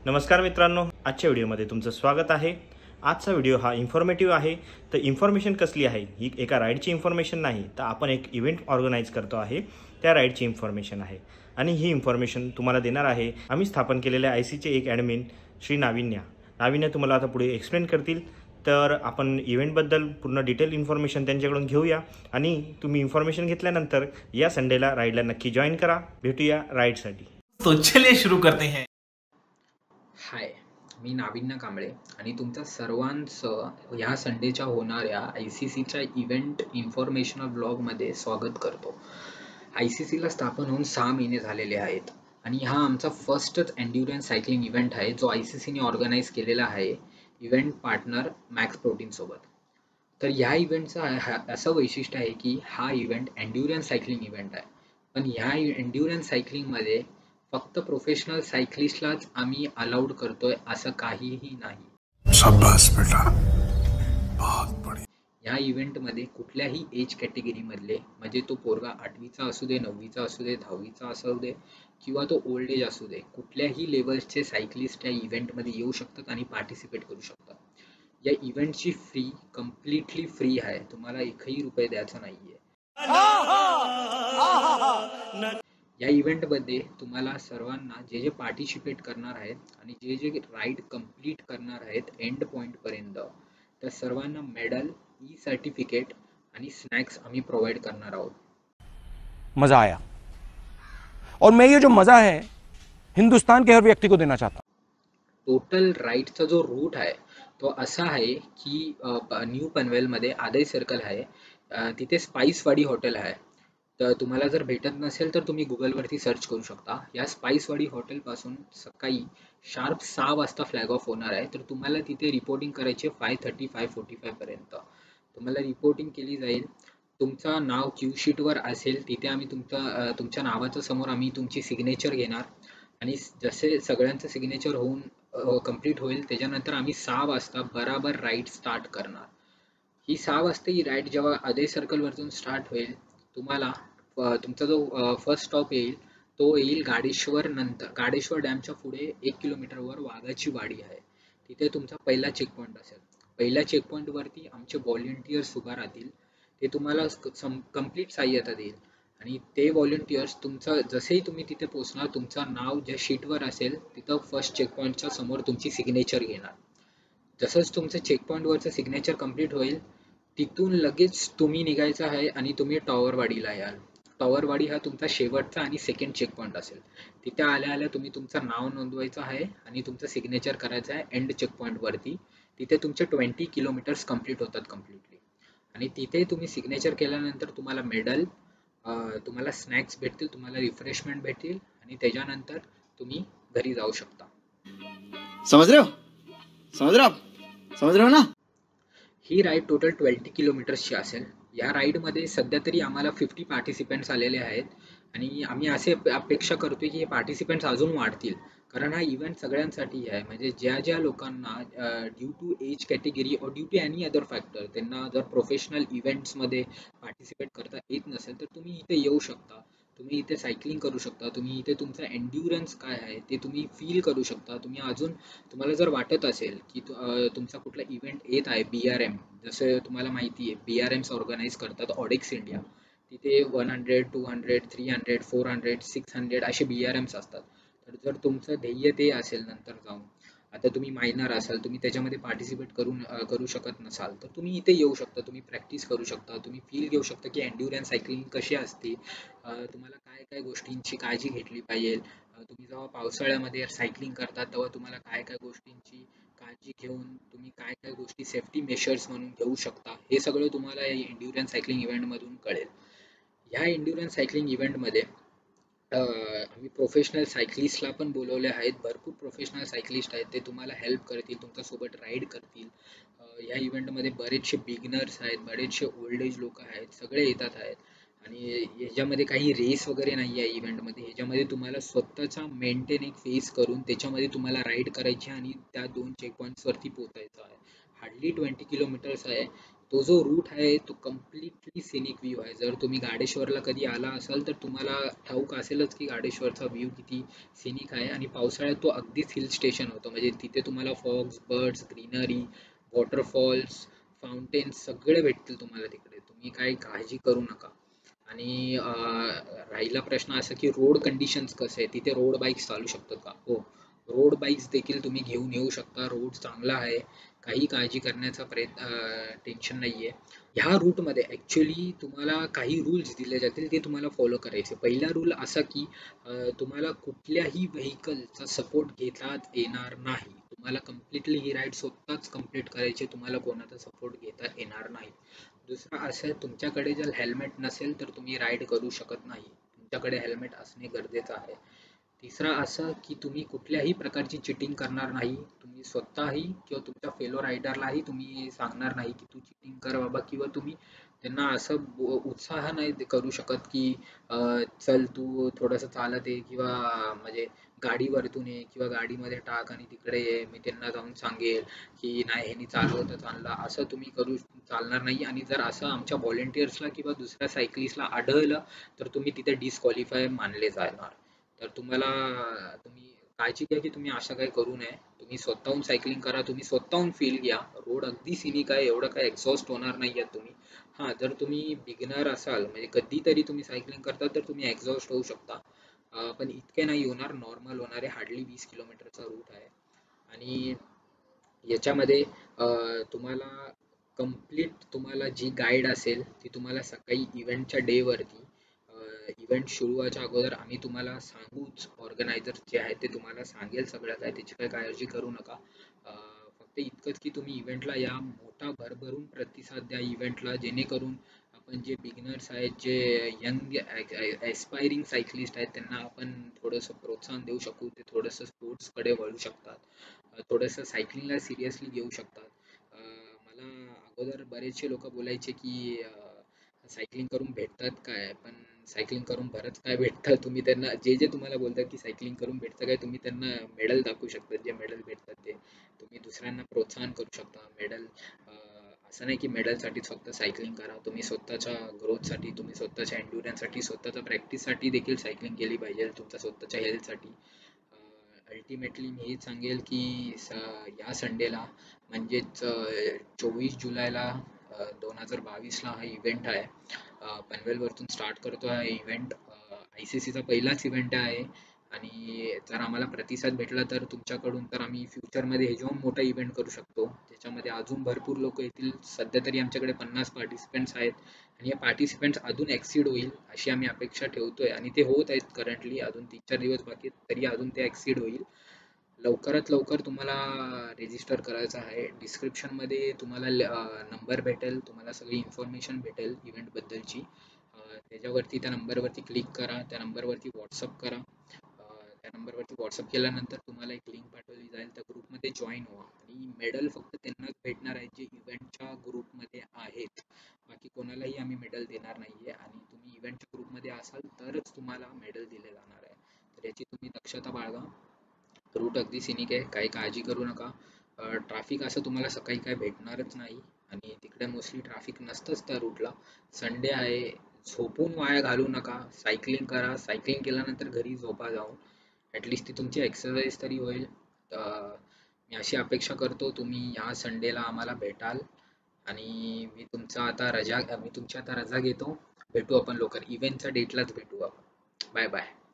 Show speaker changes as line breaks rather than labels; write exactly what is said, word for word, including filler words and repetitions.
नमस्कार मित्रांनो, आजच्या व्हिडिओमध्ये तुमचं स्वागत आहे। आजचा व्हिडिओ हा इन्फॉर्मेटिव्ह आहे। तर इन्फॉर्मेशन कसली आहे? ही एका राईडची इन्फॉर्मेशन नाही, तर आपण एक इव्हेंट ऑर्गनाइज करतो आहे, त्या राईडची इन्फॉर्मेशन आहे। आणि ही इन्फॉर्मेशन तुम्हाला देणार आहे आम्ही स्थापन केलेल्या आय सी चे एक ॲडमिन श्री नाविन्या। नाविन्या तुम्हाला आता पुढे एक्सप्लेन करतील। तर आपण इव्हेंटबद्दल पूर्ण डिटेल इन्फॉर्मेशन त्यांच्याकडून घेऊया आणि तुम्ही इन्फॉर्मेशन घेतल्यानंतर या संडेला राईडला नक्की जॉइन करा। भेटूया राईडसाठी।
तो चलिए शुरू करते हैं।
हाय, मी नाविन्या कांबळे आणि तुमच्या सर्वांचं ह्या संडेच्या होणाऱ्या आय सी सीच्या इव्हेंट इन्फॉर्मेशनल ब्लॉगमध्ये स्वागत करतो। आय सी सीला स्थापन होऊन सहा महिने झालेले आहेत आणि हा आमचा फर्स्टच एन्ड्युरन्स सायकलिंग इव्हेंट आहे जो आय सी सीने ऑर्गनाईज केलेला आहे इव्हेंट पार्टनर मॅक्स प्रोटीन सोबत। तर ह्या इव्हेंटचं असं वैशिष्ट्य आहे की हा इव्हेंट एन्ड्युरन्स सायकलिंग इव्हेंट आहे, पण ह्या एन्ड्युरन्स सायकलिंगमध्ये फक्त प्रोफेशनल सायकलिस्टलाच आम्ही अलाउड करतोय असं काहीही नाही।
शाबाश बेटा, बहुत बढिया।
या इव्हेंटमध्ये कुठल्याही एज कॅटेगरी मधले, म्हणजे तो पोरगा आठवीचा असू दे, नववीचा असू दे, दहावीचा असू दे किंवा तो ओल्ड एज असू दे, कुठल्याही लेवलचे सायकलिस्ट या इव्हेंटमध्ये येऊ शकतात आणि पार्टिसिपेट करू शकतात। या इव्हेंटची फ्री कम्प्लिटली फ्री आहे, तुम्हाला एकही रुपये द्यायचा नाहीये। या इव्हेंटमध्ये तुम्हाला सर्वांना जे जे पार्टिसिपेट करणार आहेत आणि जे जे राईड कंप्लीट करणार आहेत एंड पॉइंट पर्यंत, त्या सर्वांना मेडल, ई सर्टिफिकेट आणि स्नॅक्स आम्ही प्रोवाइड करणार आहोत।
मजा आया और मैं ये जो मजा है हिंदुस्तान के हर व्यक्ति को देना चाहता हूं।
टोटल राईडचा जो रूट आहे तो असा आहे की न्यू पनवेलमध्ये आदय सर्कल आहे, तिथे स्पाइसवाडी हॉटेल आहे। तर तुम्हाला जर भेटत नसेल तर तुम्ही गुगलवरती सर्च करू शकता। या स्पाइसवाडी हॉटेलपासून सकाळी शार्प सहा वाजता फ्लॅग ऑफ होणार आहे। तर तुम्हाला तिथे रिपोर्टिंग करायचे five thirty five forty five पर्यंत तुम्हाला रिपोर्टिंग केली जाईल। तुमचं नाव क्यू शीटवर असेल, तिथे आम्ही तुमचं तुमच्या नावाच्या समोर आम्ही तुमची सिग्नेचर घेणार आणि जसे सगळ्यांचं सिग्नेचर होऊन कंप्लीट होईल त्याच्यानंतर आम्ही सहा वाजता बराबर राईड स्टार्ट करणार। ही सहा वाजता ही राईड जेव्हा आदय सर्कलवरतून स्टार्ट होईल, तुम्हाला तुमचा जो फर्स्ट स्टॉप येईल तो येईल गाडेश्वर। नंतर गाडेश्वर डॅमच्या पुढे एक किलोमीटरवर वाघाची वाडी आहे, तिथे तुमचा पहिला चेक पॉईंट असेल। पहिल्या चेक पॉईंटवरती आमचे व्हॉलेंटियर्स उभा राहतील, ते तुम्हाला कंप्लीट सहाय्यता देईल आणि ते व्हॉलेंटियर्स तुमचं जसेही तुम्ही तिथे पोहोचणार, तुमचं नाव ज्या शीटवर असेल तिथं फर्स्ट चेक पॉईंटच्या समोर तुमची सिग्नेचर घेणार। जसंच तुमचं चेक पॉईंटवरचं सिग्नेचर कंप्लीट होईल, तिथून लगेच तुम्ही निघायचं आहे आणि तुम्ही टॉवरवाडीला याल। टॉवरवाडी हा तुमचा शेवटचा आणि सेकंड चेक पॉईंट असेल। तिथे आल्या आल्या तुम्ही तुमचं नाव नोंदवायचं आहे आणि तुमचं सिग्नेचर करायचं आहे एंड चेक पॉईंटवरती। तिथे तुमचे ट्वेंटी किलोमीटर्स कंप्लीट होतात कम्प्लिटली आणि तिथे तुम्ही सिग्नेचर केल्यानंतर तुम्हाला मेडल, तुम्हाला स्नॅक्स भेटतील, तुम्हाला रिफ्रेशमेंट भेटतील आणि त्याच्यानंतर तुम्ही घरी जाऊ शकता।
समझ रहे हो समझ रहे हो समझ रहे हो ना।
ही राईड टोटल ट्वेंटी किलोमीटर्सची असेल। या राईडमध्ये सध्या तरी आम्हाला फिफ्टी पार्टिसिपेंट्स आलेले आहेत आणि आम्ही असे अपेक्षा करतोय की हे पार्टिसिपेंट्स अजून वाढतील, कारण हा इव्हेंट सगळ्यांसाठी आहे। म्हणजे ज्या ज्या लोकांना ड्यू टू एज कॅटेगरी और due to any other factor त्यांना जर प्रोफेशनल इव्हेंट्समध्ये पार्टिसिपेट करता येत नसेल तर तुम्ही इथे येऊ शकता, तुम्ही इथे सायकलिंग करू शकता, तुम्ही इथे तुमचा एन्ड्युरन्स काय आहे ते तुम्ही फील करू शकता। तुम्ही अजून तुम्हाला जर वाटत असेल की तुमचा कुठला इव्हेंट येत आहे, बी आर एम, जसं तुम्हाला माहिती आहे बी आर एम्स ऑर्गनाईज करतात ऑडेक्स इंडिया, तिथे one hundred two hundred three hundred four hundred six hundred असे बी आर एम्स असतात। तर जर तुमचं ध्येय ते असेल नंतर जाऊन, आता तुम्ही मायनर असाल, तुम्ही त्याच्यामध्ये पार्टिसिपेट करून करू शकत नसाल तर तुम्ही इथे येऊ शकता, तुम्ही प्रॅक्टिस करू शकता, तुम्ही फील घेऊ शकता की एन्ड्युरन्स सायकलिंग कशी असते, तुम्हाला काय काय गोष्टींची काळजी घेतली पाहिजे, तुम्ही जेव्हा पावसाळ्यामध्ये सायकलिंग करता तेव्हा तुम्हाला काय काय गोष्टींची काळजी घेऊन तुम्ही काय काय गोष्टी सेफ्टी मेजर्स म्हणून घेऊ शकता, हे सगळं तुम्हाला या एन्ड्युरन्स सायकलिंग इव्हेंटमधून कळेल। ह्या एन्ड्युरन्स सायकलिंग इव्हेंटमध्ये आम्ही प्रोफेशनल सायकलिस्टला पण बोलवले आहेत। भरपूर प्रोफेशनल सायकलिस्ट आहेत, ते तुम्हाला हेल्प करतील, तुमच्यासोबत राईड करतील। या इव्हेंटमध्ये बरेचसे बिगिनर्स आहेत, बरेचसे ओल्ड एज लोक आहेत, सगळे येतात आहेत आणि ह्याच्यामध्ये काही रेस वगैरे नाही आहे इव्हेंटमध्ये। ह्याच्यामध्ये तुम्हाला स्वतःचा मेंटेन एक फेस करून त्याच्यामध्ये तुम्हाला राईड करायची आणि त्या दोन चेक पॉईंट्सवरती पोहोचायचं आहे। हार्डली ट्वेंटी किलोमीटर्स आहे तो जो रूट आहे तो कम्प्लिटली सिनिक व्ह्यू आहे. जर तुम्ही गाडेश्वरला कधी आला असाल तर तुम्हाला ठाऊक असेलच की गाडेश्वरचा व्ह्यू किती सिनिक आहे आणि पावसाळ्यात तो अगदीच हिल स्टेशन होतो. म्हणजे तिथे तुम्हाला fogs, birds, greenery, waterfalls, fountains सगळे भेटतील तुम्हाला तिकडे. तुम्ही काही काळजी करू नका. आणि राहिला प्रश्न असा की रोड कंडिशन्स कसे आहे, तिथे रोड बाईक्स चालू शकतात का? हो, रोड बाईक्स देखील तुम्ही घेऊन येऊ शकता. रोड चांगला आहे, काही काळजी करण्याचा प्रयत्न टेन्शन नाही आहे. ह्या रूटमध्ये ॲक्च्युली तुम्हाला काही रूल्स दिले जातील, ते तुम्हाला फॉलो करायचे. पहिला रूल असा की तुम्हाला कुठल्याही व्हेकलचा सपोर्ट घेता येणार नाही. तुम्हाला कम्प्लिटली ही राईड स्वतःच कम्प्लीट करायची, तुम्हाला कोणाचा सपोर्ट घेता येणार नाही. दुसरा असं, तुमच्याकडे जर हेल्मेट नसेल तर तुम्ही राईड करू शकत नाही. तुमच्याकडे हेल्मेट असणे गरजेचं आहे. तिसरा असं की तुम्ही कुठल्याही प्रकारची चिटिंग करणार नाही. तुम्ही स्वतःही किंवा तुमच्या फेलो रायडरलाही तुम्ही सांगणार नाही की तू चिटिंग कर बाबा, किंवा तुम्ही त्यांना असं उत्साह नाही करू शकत की चल तू थोडंसं चालत ये किंवा म्हणजे गाडीवरतून ये किंवा गाडीमध्ये टाक आणि तिकडे ये, मी त्यांना जाऊन सांगेल की नाही ह्यांनी चालवतं चालला, असं तुम्ही करू चालणार नाही. आणि जर असं आमच्या व्हॉलेंटियर्सला किंवा दुसऱ्या सायकलिस्टला आढळलं तर तुम्ही तिथे डिस्क्वालिफाय मानले जाणार. तर तुम्हाला तुम्ही काळजी घ्या की तुम्ही असं काही करू नये. तुम्ही स्वतःहून सायकलिंग करा, तुम्ही स्वतःहून फील घ्या. रोड अगदी सिनिक आहे, एवढं काय एक्झॉस्ट होणार नाही आहे तुम्ही. हां, जर तुम्ही बिगिनर असाल, म्हणजे कधीतरी तुम्ही सायकलिंग करता तर तुम्ही एक्झॉस्ट होऊ शकता, पण इतके नाही होणार. नॉर्मल होणार आहे. हार्डली वीस किलोमीटरचा रूट आहे आणि याच्यामध्ये तुम्हाला कम्प्लीट तुम्हाला जी गाईड असेल ती तुम्हाला सकाळी इव्हेंटच्या डेवरती, इव्हेंट सुरू व्हायच्या अगोदर आम्ही तुम्हाला सांगूच, ऑर्गनायझर जे आहे ते तुम्हाला सांगेल सगळं काय, त्याची काही काळजी करू नका. फक्त इतकंच की तुम्ही इव्हेंटला या, मोठा भरभरून प्रतिसाद द्या इव्हेंटला, जेणेकरून आपण जे बिगिनर्स आहेत, जे यंग एस्पायरिंग सायकलिस्ट आहेत, त्यांना आपण थोडंसं प्रोत्साहन देऊ शकू. ते थोडंसं स्पोर्ट्सकडे वळू शकतात, थोडंसं सायकलिंगला सिरियसली घेऊ शकतात. मला अगोदर बरेचसे लोक बोलायचे की सायकलिंग करून भेटतात काय, पण सायकलिंग करून बरंच काय भेटतं. तुम्ही त्यांना जे जे तुम्हाला बोलतात की सायकलिंग करून भेटतं काय, तुम्ही त्यांना मेडल दाखवू शकता. जे मेडल भेटतात ते तुम्ही दुसऱ्यांना प्रोत्साहन करू शकता. मेडल असं नाही की मेडलसाठीच फक्त सायकलिंग करा. तुम्ही स्वतःच्या ग्रोथसाठी, तुम्ही स्वतःच्या एन्ड्युरन्ससाठी, स्वतःच्या प्रॅक्टिससाठी देखील सायकलिंग केली पाहिजे, तुमच्या स्वतःच्या हेल्थसाठी. अल्टिमेटली मी हेच सांगेल की या संडेला म्हणजेच चोवीस जुलैला दोन हजार बावीसला हा इव्हेंट आहे. पनवेलवरतून स्टार्ट करतो हा इव्हेंट. आय सी सीचा पहिलाच इव्हेंट आहे आणि जर आम्हाला प्रतिसाद भेटला तर तुमच्याकडून, तर आम्ही फ्युचरमध्ये हे जेव्हा मोठा इव्हेंट करू शकतो, ज्याच्यामध्ये अजून भरपूर लोक येतील. सध्या तरी आमच्याकडे पन्नास पार्टिसिपेंट्स आहेत आणि हे पार्टिसिपेंट्स अजून एक्सीड होईल अशी आम्ही अपेक्षा ठेवतोय आणि ते होत आहेत. करंटली अजून तीन चार दिवस बाकी, तरी अजून ते एक्सीड होईल. लवकरात लवकर तुम्हाला रेजिस्टर करायचं आहे. डिस्क्रिप्शनमध्ये तुम्हाला नंबर भेटेल, तुम्हाला सगळी इन्फॉर्मेशन भेटेल इव्हेंटबद्दलची. त्याच्यावरती त्या नंबरवरती क्लिक करा, त्या नंबरवरती व्हॉट्सअप करा. त्या नंबरवरती व्हॉट्सअप केल्यानंतर तुम्हाला एक लिंक पाठवली जाईल, त्या ग्रुपमध्ये जॉईन व्हा. आणि मेडल फक्त त्यांनाच भेटणार आहे जे इव्हेंटच्या ग्रुपमध्ये आहेत. बाकी कोणालाही आम्ही मेडल देणार नाही आहे आणि तुम्ही इव्हेंटच्या ग्रुपमध्ये असाल तरच तुम्हाला मेडल दिले जाणार आहे. तर याची तुम्ही दक्षता बाळगा. रूट अगदी सिनिक आहे, काही काळजी करू नका. ट्रॅफिक असं तुम्हाला सकाळी काय भेटणारच नाही आणि तिकडे मोस्टली ट्रॅफिक नसतंच त्या रूटला. संडे आहे, झोपून वाया घालू नका. सायकलिंग करा, सायकलिंग केल्यानंतर घरी झोपा जाऊन. ॲटलिस्ट ती तुमची एक्सरसाइज तरी होईल. मी अशी अपेक्षा करतो तुम्ही ह्या संडेला आम्हाला भेटाल आणि मी तुमचा आता रजा मी तुमची आता रजा घेतो. भेटू आपण लवकर, इव्हेंटच्या डेटलाच भेटू आपण. Bye bye.